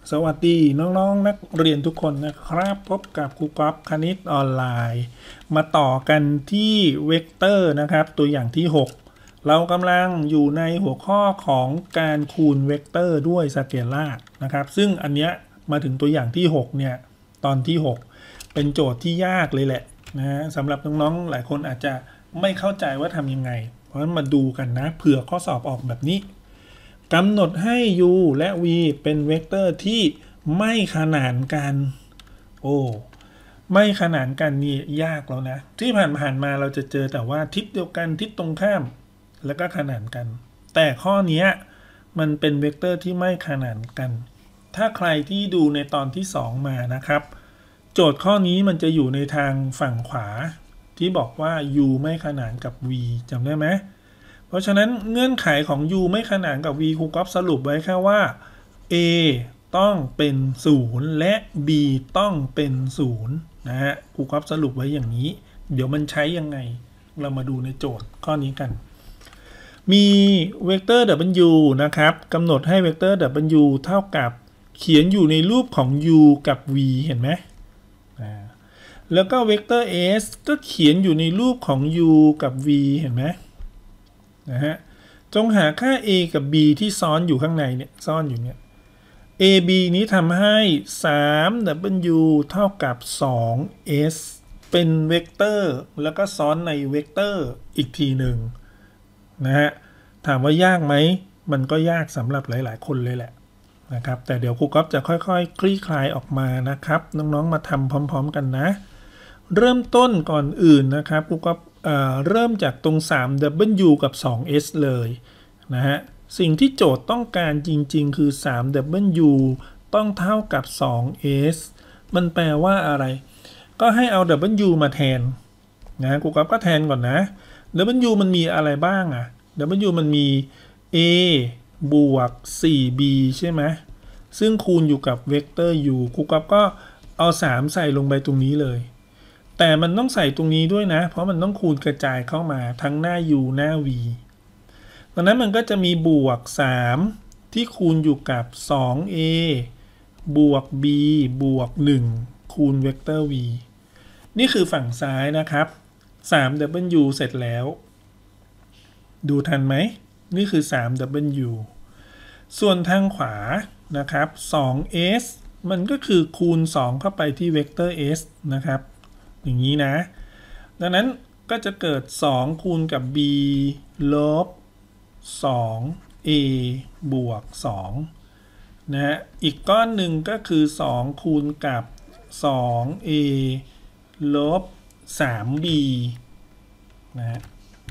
สวัสดีน้องๆนักเรียนทุกคนนะครับพบกับครูก๊อฟคณิตออนไลน์มาต่อกันที่เวกเตอร์นะครับตัวอย่างที่6เรากำลังอยู่ในหัวข้อของการคูณเวกเตอร์ด้วยสเกลาร์นะครับซึ่งอันเนี้ยมาถึงตัวอย่างที่6เนี่ยตอนที่6เป็นโจทย์ที่ยากเลยแหละนะสำหรับน้องๆหลายคนอาจจะไม่เข้าใจว่าทำยังไงเพราะฉะนั้นมาดูกันนะเผื่อข้อสอบออกแบบนี้กำหนดให้ u และ v เป็นเวกเตอร์ที่ไม่ขนานกันไม่ขนานกันนี่ยากแล้วนะที่ผ่านมาเราจะเจอแต่ว่าทิศเดียวกันทิศตรงข้ามแล้วก็ขนานกันแต่ข้อนี้มันเป็นเวกเตอร์ที่ไม่ขนานกันถ้าใครที่ดูในตอนที่2มานะครับโจทย์ข้อนี้มันจะอยู่ในทางฝั่งขวาที่บอกว่า u ไม่ขนานกับ v จำได้ไหมเพราะฉะนั้นเงื่อนไขของ u ไม่ขนานกับ v ครูก๊อฟสรุปไว้แค่ว่า a ต้องเป็น0และ b ต้องเป็น0นะฮะครูก๊อฟสรุปไว้อย่างนี้เดี๋ยวมันใช้ยังไงเรามาดูในโจทย์ข้อนี้กันมีเวกเตอร์ w นะครับกำหนดให้เวกเตอร์ w เท่ากับเขียนอยู่ในรูปของ u กับ v เห็นไหมแล้วก็เวกเตอร์ s ก็เขียนอยู่ในรูปของ u กับ v เห็นไหมนะฮะจงหาค่า a กับ b ที่ซ้อนอยู่ข้างในเนี่ยซ่อนอยู่เนี่ย a b นี้ทำให้ 3w เท่ากับ 2s เป็นเวกเตอร์แล้วก็ซ้อนในเวกเตอร์อีกทีหนึ่งนะฮะถามว่ายากไหมมันก็ยากสำหรับหลายๆคนเลยแหละนะครับแต่เดี๋ยวครูก๊อฟจะค่อยๆคลี่คลายออกมานะครับน้องๆมาทำพร้อมๆกันนะเริ่มต้นก่อนอื่นนะครับครูก๊อฟเริ่มจากตรง 3w กับ 2s เลยนะฮะสิ่งที่โจทย์ต้องการจริงๆคือ 3w ต้องเท่ากับ 2s มันแปลว่าอะไรก็ให้เอา w มาแทนนะครูก๊อฟก็แทนก่อนนะ w มันมีอะไรบ้างw มันมี a บวก 4b ใช่ไหมซึ่งคูณอยู่กับเวกเตอร์ u ครูก๊อฟก็เอา3ใส่ลงไปตรงนี้เลยแต่มันต้องใส่ตรงนี้ด้วยนะเพราะมันต้องคูณกระจายเข้ามาทั้งหน้า u หน้า v ดังนั้นมันก็จะมีบวก3ที่คูณอยู่กับ 2a บวก b บวก1คูณเวกเตอร์ v นี่คือฝั่งซ้ายนะครับ 3w เสร็จแล้วดูทันไหมนี่คือ 3w ส่วนทางขวานะครับ 2s มันก็คือคูณ2เข้าไปที่เวกเตอร์ s นะครับอย่างนี้นะดังนั้นก็จะเกิด2คูณกับ b ลบ 2a บวก2นะฮะอีกก้อนหนึ่งก็คือ2คูณกับ 2a ลบ 3b นะฮะ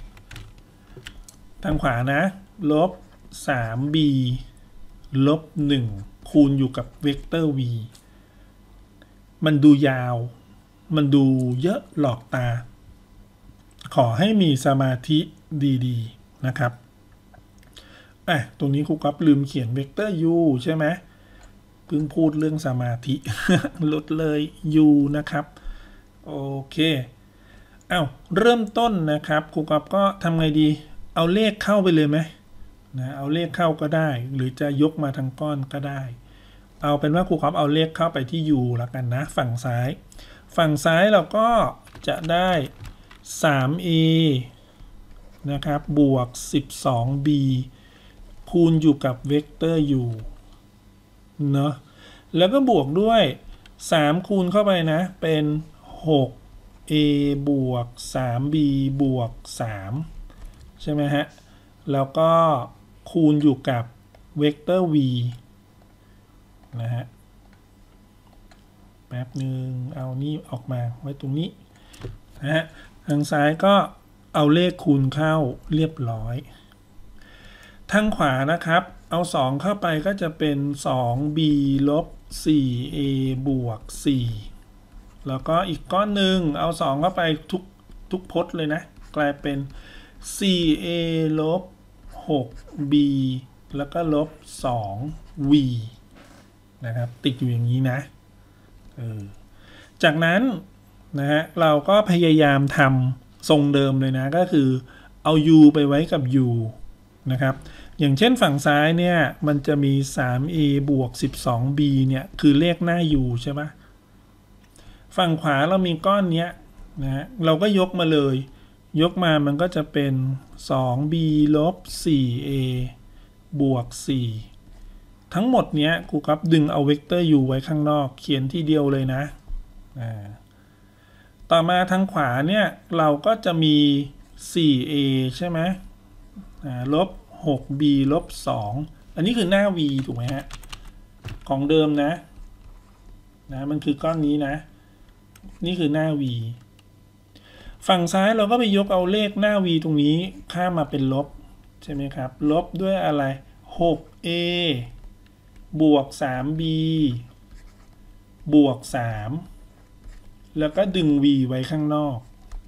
ทางขวานะลบ 3b ลบ1คูณอยู่กับเวกเตอร์ v มันดูยาวมันดูเยอะหลอกตาขอให้มีสมาธิดีๆนะครับตรงนี้ครูก๊อฟลืมเขียนเวกเตอร์ u ใช่ไหมเพิ่งพูดเรื่องสมาธิ ลดเลย u นะครับโอเคเริ่มต้นนะครับครูก๊อฟก็ทำไงดีเอาเลขเข้าไปเลยไหมนะเอาเลขเข้าก็ได้หรือจะยกมาทั้งก้อนก็ได้เอาเป็นว่าครูก๊อฟเอาเลขเข้าไปที่ u แล้วกันนะฝั่งซ้ายเราก็จะได้ 3a นะครับบวก 12b คูณอยู่กับเวกเตอร์ u เนาะแล้วก็บวกด้วย3คูณเข้าไปนะเป็น 6a บวก 3b บวก3ใช่ไหมฮะแล้วก็คูณอยู่กับเวกเตอร์ v นะฮะแป๊บหนึ่งเอานี่ออกมาไว้ตรงนี้นะฮะทางซ้ายก็เอาเลขคูณเข้าเรียบร้อยทางขวานะครับเอา2เข้าไปก็จะเป็น 2b ลบ 4a บวก4แล้วก็อีกก้อนหนึ่งเอา2เข้าไปทุกพจน์เลยนะกลายเป็น 4a ลบ 6b แล้วก็ลบ 2v นะครับติดอยู่อย่างนี้นะจากนั้นนะฮะเราก็พยายามทำทรงเดิมเลยนะก็คือเอา u ไปไว้กับ u นะครับอย่างเช่นฝั่งซ้ายเนี่ยมันจะมี 3a บวก 12b เนี่ยคือเลขหน้า u ใช่ไหมฝั่งขวาเรามีก้อนเนี้ยนะเราก็ยกมาเลยยกมามันก็จะเป็น 2b ลบ 4a บวก 4ทั้งหมดเนี้ยครูครับดึงเอาเวกเตอร์ u ไว้ข้างนอกเขียนทีเดียวเลยนะต่อมาทางขวาเนี่ยเราก็จะมี 4a ใช่ไหมลบ 6b ลบ 2อันนี้คือหน้า v ถูกไหมฮะของเดิมนะมันคือก้อนนี้นะนี่คือหน้า v ฝั่งซ้ายเราก็ไปยกเอาเลขหน้า v ตรงนี้ข้ามมาเป็นลบใช่ไหมครับลบด้วยอะไร 6a บวก 3b บวก 3แล้วก็ดึง v ไว้ข้างนอก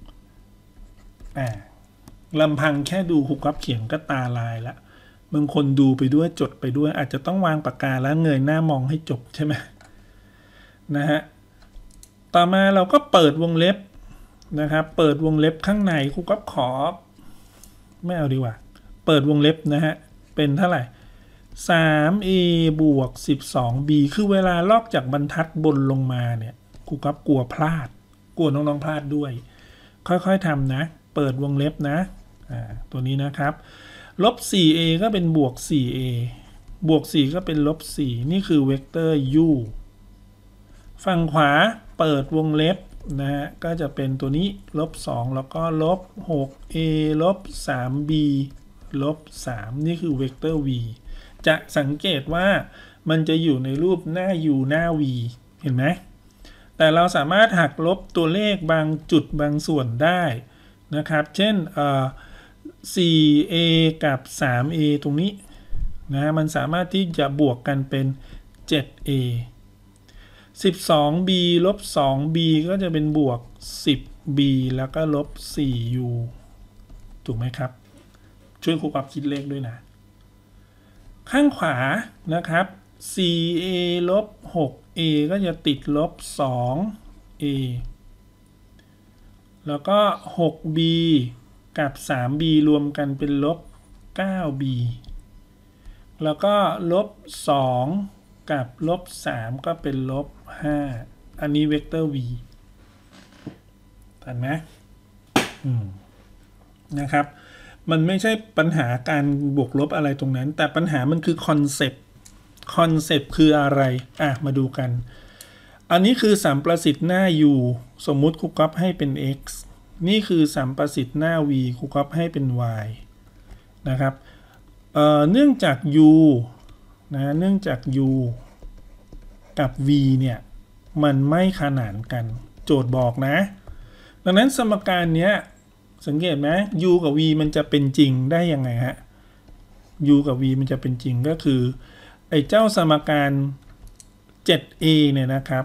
ลำพังแค่ดูครูครับเขียนก็ตาลายละบางคนดูไปด้วยจดไปด้วยอาจจะต้องวางปากกาแล้วเงยหน้ามองให้จบใช่ไหมนะฮะต่อมาเราก็เปิดวงเล็บนะครับเปิดวงเล็บข้างในครูครับขอไม่เอาดีกว่าเปิดวงเล็บนะฮะเป็นเท่าไหร่ 3a บวก 12b คือเวลาลอกจากบรรทัดบนลงมาเนี่ยครูครับกลัวพลาดกลัวน้องๆพลาดด้วยค่อยๆทำนะเปิดวงเล็บนะตัวนี้นะครับลบ 4a ก็เป็นบวก 4a บวก 4ก็เป็นลบ 4นี่คือเวกเตอร์ u ฝั่งขวาเปิดวงเล็บนะฮะก็จะเป็นตัวนี้ลบ 2แล้วก็ลบ 6a ลบ 3b ลบ 3นี่คือเวกเตอร์ v จะสังเกตว่ามันจะอยู่ในรูปหน้า u หน้า v เห็นไหมแต่เราสามารถหักลบตัวเลขบางจุดบางส่วนได้นะครับเช่น4a กับ 3a ตรงนี้นะมันสามารถที่จะบวกกันเป็น 7a 12b ลบ 2b ก็จะเป็นบวก 10b แล้วก็ลบ 4u ถูกไหมครับช่วยครูกับคิดเลขด้วยนะข้างขวานะครับ 4a ลบ 6a ก็จะติดลบ 2a แล้วก็ 6b กับ 3b รวมกันเป็นลบ 9b แล้วก็ลบ 2 กับลบ 3ก็เป็นลบ 5อันนี้เวกเตอร์ v ทันไหมนะครับมันไม่ใช่ปัญหาการบวกลบอะไรตรงนั้นแต่ปัญหามันคือคอนเซปต์คืออะไรมาดูกันอันนี้คือสัมประสิทธิ์หน้า u สมมุติครูก๊อปให้เป็น x นี่คือสัมประสิทธิ์หน้า v ครูก๊อปให้เป็น y นะครับเนื่องจาก u นะเนื่องจาก u กับ v เนี่ยมันไม่ขนานกันโจทย์บอกนะดังนั้นสมการเนี้ยสังเกตไหม u กับ v มันจะเป็นจริงได้ยังไงฮะ u กับ v มันจะเป็นจริงก็คือไอ้เจ้าสมการ 7a เนี่ยนะครับ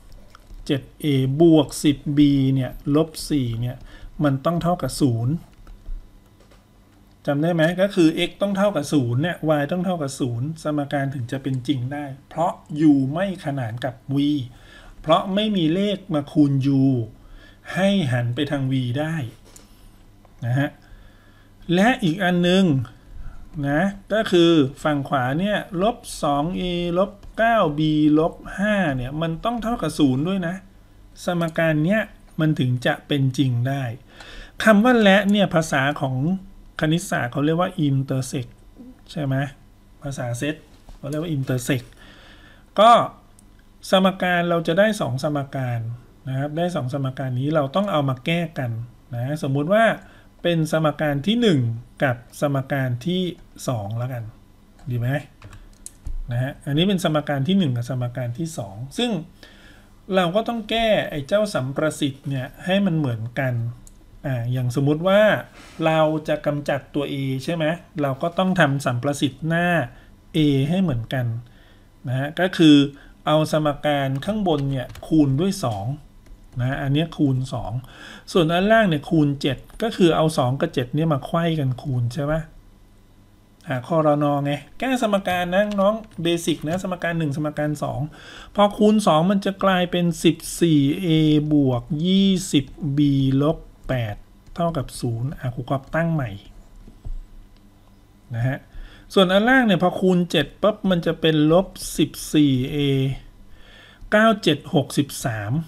7a บวก 10b เนี่ยลบ 4เนี่ยมันต้องเท่ากับ 0จำได้ไหมก็คือ x ต้องเท่ากับ 0เนี่ย y ต้องเท่ากับ 0สมการถึงจะเป็นจริงได้เพราะ u ไม่ขนานกับ v เพราะไม่มีเลขมาคูณ u ให้หันไปทาง v ได้นะฮะและอีกอันนึงนะก็คือฝั่งขวาเนี่ยลบ 2a ลบ 9b ลบ 5เนี่ยมันต้องเท่ากับ 0ด้วยนะสมการเนี้ยมันถึงจะเป็นจริงได้คำว่าและเนี่ยภาษาของคณิตศาสตร์เขาเรียกว่า intersect ใช่ไหมภาษาเซตเขาเรียกว่า intersect ก็สมการเราจะได้2สมการนะครับได้2สมการนี้เราต้องเอามาแก้กันนะสมมุติว่าเป็นสมการที่1กับสมการที่2แล้วกันดีไหมนะฮะอันนี้เป็นสมการที่1กับสมการที่2ซึ่งเราก็ต้องแก้ไอ้เจ้าสัมประสิทธิ์เนี่ยให้มันเหมือนกันอย่างสมมุติว่าเราจะกำจัดตัว a ใช่ไหมเราก็ต้องทำสัมประสิทธิ์หน้า a ให้เหมือนกันนะฮะก็คือเอาสมการข้างบนเนี่ยคูณด้วย2นะอันนี้คูณ2ส่วนอันล่างเนี่ยคูณ7ก็คือเอา2กับ7เนี่ยมาไขว้กันคูณใช่ไหมครนไงแก้สมการนะน้องเบสิกนะสมการ1สมการ2พอคูณ2มันจะกลายเป็น 14a บวก 20b ลบ8เท่ากับ0ครูก๊อปตั้งใหม่นะฮะส่วนอันล่างเนี่ยพอคูณ7ปั๊บมันจะเป็นลบ 14a 9 7 63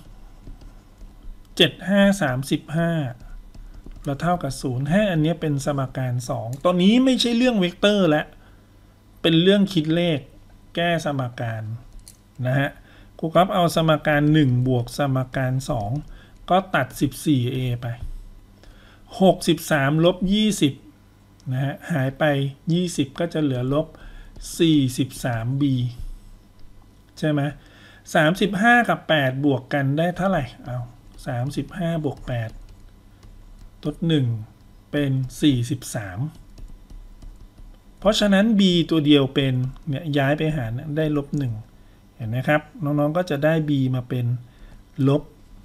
7 5 35เราเท่ากับ0ให้อันนี้เป็นสมการ2ตอนนี้ไม่ใช่เรื่องเวกเตอร์แล้วเป็นเรื่องคิดเลขแก้สมการนะฮะครูครับเอาสมการ1บวกสมการ2ก็ตัด 14a ไป63ลบ20นะฮะหายไป20ก็จะเหลือลบ 43b ใช่ไหม35กับ8บวกกันได้เท่าไหร่เอา35บวก8ลด1เป็น43เพราะฉะนั้น b ตัวเดียวเป็นเนี่ยย้ายไปหารได้ลบ1เห็นไหมครับน้องๆก็จะได้ b มาเป็นลบ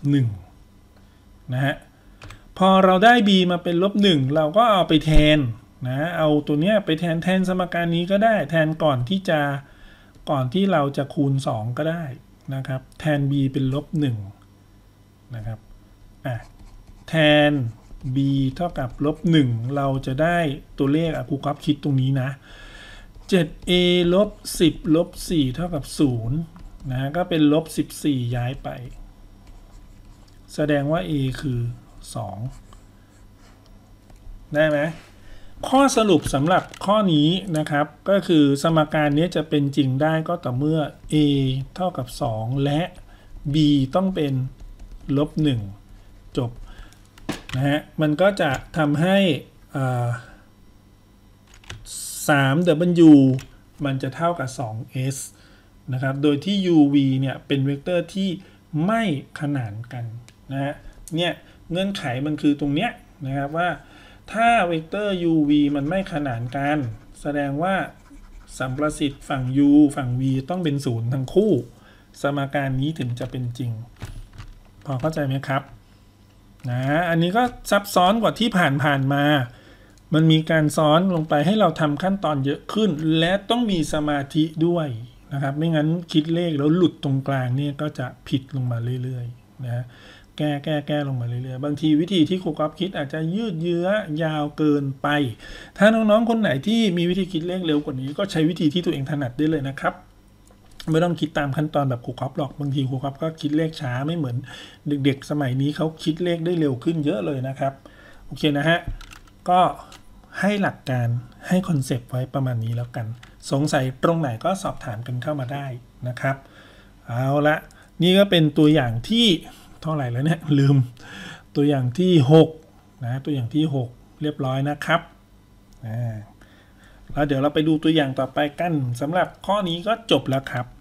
1นะฮะพอเราได้ b มาเป็นลบ1เราก็เอาไปแทนนะเอาตัวเนี้ยไปแทนสมการนี้ก็ได้แทนก่อนที่เราจะคูณ2ก็ได้นะครับแทน b เป็นลบ1นะครับแทน b เท่ากับลบ1เราจะได้ตัวเลขครูครับคิดตรงนี้นะ 7a ลบ10ลบ4เท่ากับ0นะก็เป็นลบ14ย้ายไปแสดงว่า a คือ2ได้ไหมข้อสรุปสำหรับข้อนี้นะครับก็คือสมการนี้จะเป็นจริงได้ก็ต่อเมื่อ a เท่ากับ2และ b ต้องเป็นลบ1จบนะฮะมันก็จะทำให้3w มันจะเท่ากับ 2s นะครับโดยที่ uv เนี่ยเป็นเวกเตอร์ที่ไม่ขนานกันนะฮะเนี่ยเงื่อนไขมันคือตรงเนี้ยนะครับว่าถ้าเวกเตอร์ uv มันไม่ขนานกันแสดงว่าสัมประสิทธิ์ฝั่ง u ฝั่ง v ต้องเป็น0ทั้งคู่สมการนี้ถึงจะเป็นจริงพอเข้าใจไหมครับนะอันนี้ก็ซับซ้อนกว่าที่ผ่านมามันมีการซ้อนลงไปให้เราทำขั้นตอนเยอะขึ้นและต้องมีสมาธิด้วยนะครับไม่งั้นคิดเลขแล้วหลุดตรงกลางเนี่ยก็จะผิดลงมาเรื่อยๆนะแก้ลงมาเรื่อยๆบางทีวิธีที่ครูก๊อฟคิดอาจจะยืดเยื้อยาวเกินไปถ้าน้องๆคนไหนที่มีวิธีคิดเลขเร็วกว่านี้ก็ใช้วิธีที่ตัวเองถนัดได้เลยนะครับไม่ต้องคิดตามขั้นตอนแบบครูก๊อฟหรอกบางทีครูก๊อฟก็คิดเลขช้าไม่เหมือนเด็กๆสมัยนี้เขาคิดเลขได้เร็วขึ้นเยอะเลยนะครับโอเคนะฮะก็ให้หลักการให้คอนเซปต์ไว้ประมาณนี้แล้วกันสงสัยตรงไหนก็สอบถามกันเข้ามาได้นะครับเอาละนี่ก็เป็นตัวอย่างที่เท่าไหร่แล้วเนี่ยลืมตัวอย่างที่6นะตัวอย่างที่6เรียบร้อยนะครับแล้วเดี๋ยวเราไปดูตัวอย่างต่อไปกันสำหรับข้อนี้ก็จบแล้วครับ